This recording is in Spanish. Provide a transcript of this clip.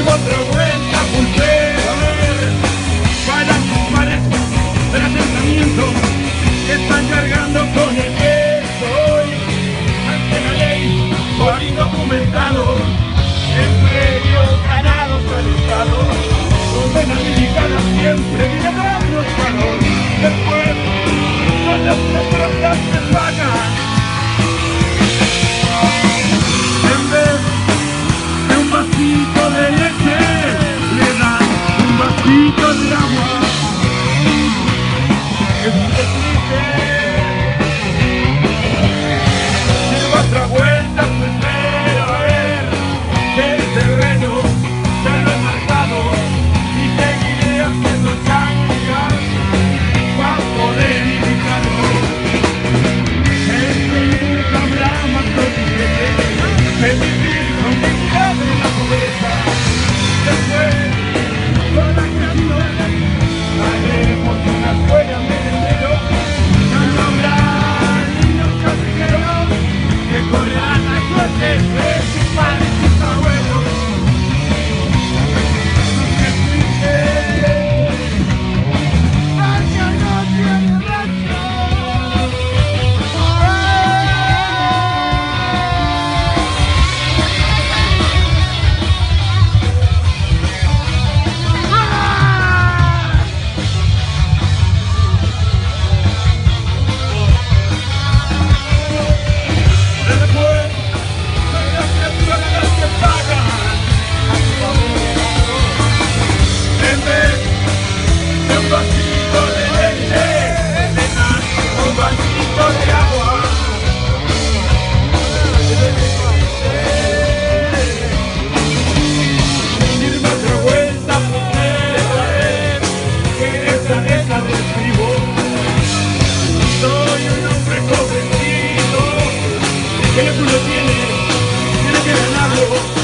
otra vuelta, pulsera, a ver, para tus pares del asentamiento que están cargando con el peso hoy ante la ley por indocumentados, en medios ganados al Estado, condenas militares siempre vienen a los valores, después son las personas que pagan. En vez de un vasito de leche, le dan un vasito de agua. Es triste. Lleva otra vuelta, pues espero a ver que el terreno ya lo he marcado y seguiré haciendo changas para poder indicarlo. Nunca habrá más de vivir con dignidad en la pobreza. Después, con la creación, haremos una escuela merecero. Ya no habrá niños callejeros que correrán la suerte de sus padres y sus abuelos. ¡Qué triste! ¡Gracias no tiene razón! Que el culo tiene que ganarlo.